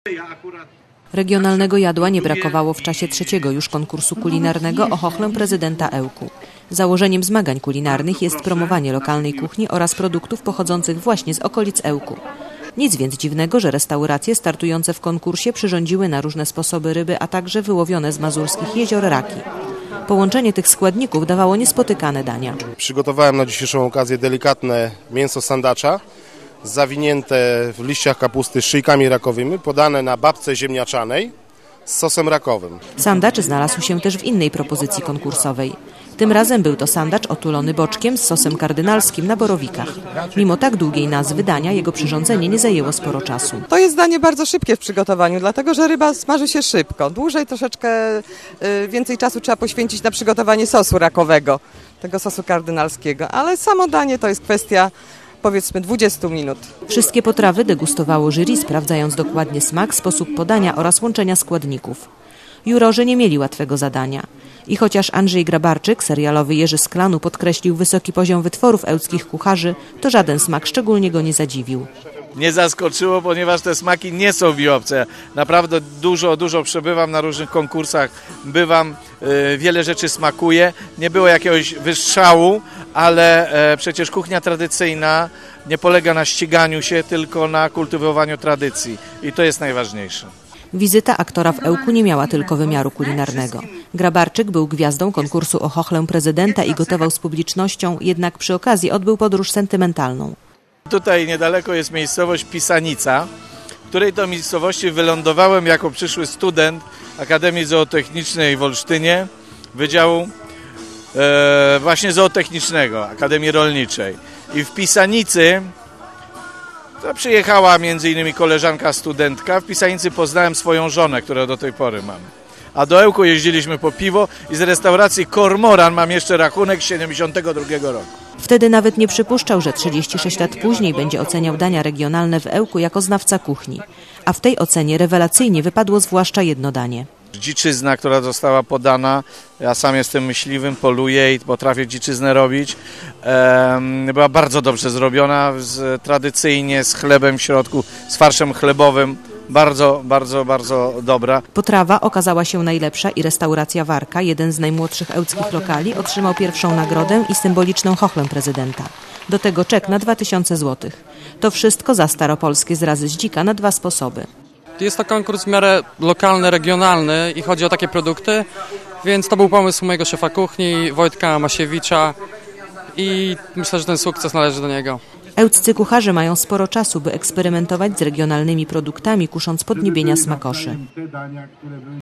Regionalnego jadła nie brakowało w czasie trzeciego już konkursu kulinarnego o chochlę prezydenta Ełku. Założeniem zmagań kulinarnych jest promowanie lokalnej kuchni oraz produktów pochodzących właśnie z okolic Ełku. Nic więc dziwnego, że restauracje startujące w konkursie przyrządziły na różne sposoby ryby, a także wyłowione z mazurskich jezior raki. Połączenie tych składników dawało niespotykane dania. Przygotowałem na dzisiejszą okazję delikatne mięso sandacza, zawinięte w liściach kapusty z szyjkami rakowymi, podane na babce ziemniaczanej z sosem rakowym. Sandacz znalazł się też w innej propozycji konkursowej. Tym razem był to sandacz otulony boczkiem z sosem kardynalskim na borowikach. Mimo tak długiej nazwy dania, jego przyrządzenie nie zajęło sporo czasu. To jest danie bardzo szybkie w przygotowaniu, dlatego że ryba smaży się szybko. Dłużej troszeczkę więcej czasu trzeba poświęcić na przygotowanie sosu rakowego, tego sosu kardynalskiego, ale samo danie to jest kwestia powiedzmy 20 minut. Wszystkie potrawy degustowało jury, sprawdzając dokładnie smak, sposób podania oraz łączenia składników. Jurorzy nie mieli łatwego zadania. I chociaż Andrzej Grabarczyk, serialowy Jerzy z Klanu, podkreślił wysoki poziom wytworów ełckich kucharzy, to żaden smak szczególnie go nie zadziwił. Nie zaskoczyło, ponieważ te smaki nie są mi obce. Naprawdę dużo przebywam na różnych konkursach, bywam, wiele rzeczy smakuje. Nie było jakiegoś wystrzału, ale przecież kuchnia tradycyjna nie polega na ściganiu się, tylko na kultywowaniu tradycji. I to jest najważniejsze. Wizyta aktora w Ełku nie miała tylko wymiaru kulinarnego. Grabarczyk był gwiazdą konkursu o chochlę prezydenta i gotował z publicznością, jednak przy okazji odbył podróż sentymentalną. Tutaj niedaleko jest miejscowość Pisanica, w której to miejscowości wylądowałem jako przyszły student Akademii Zootechnicznej w Olsztynie, Wydziału właśnie zootechnicznego, Akademii Rolniczej. I w Pisanicy to przyjechała między innymi koleżanka studentka. W Pisanicy poznałem swoją żonę, którą do tej pory mam. A do Ełku jeździliśmy po piwo i z restauracji Kormoran mam jeszcze rachunek z 72 roku. Wtedy nawet nie przypuszczał, że 36 lat później będzie oceniał dania regionalne w Ełku jako znawca kuchni. A w tej ocenie rewelacyjnie wypadło zwłaszcza jedno danie. Dziczyzna, która została podana, ja sam jestem myśliwym, poluję i potrafię dziczyznę robić, była bardzo dobrze zrobiona, tradycyjnie, z chlebem w środku, z farszem chlebowym, bardzo dobra. Potrawa okazała się najlepsza i restauracja Warka, jeden z najmłodszych ełckich lokali, otrzymał pierwszą nagrodę i symboliczną chochlę prezydenta. Do tego czek na 2000 zł. To wszystko za staropolskie zrazy z dzika na dwa sposoby. Jest to konkurs w miarę lokalny, regionalny i chodzi o takie produkty, więc to był pomysł mojego szefa kuchni, Wojtka Masiewicza i myślę, że ten sukces należy do niego. Ełccy kucharze mają sporo czasu, by eksperymentować z regionalnymi produktami, kusząc podniebienia smakoszy.